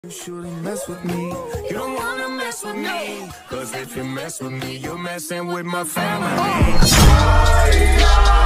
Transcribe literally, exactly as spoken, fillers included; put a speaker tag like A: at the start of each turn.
A: You shouldn't mess with me. You don't wanna mess with me. Cause if you mess with me, you're messing with my family.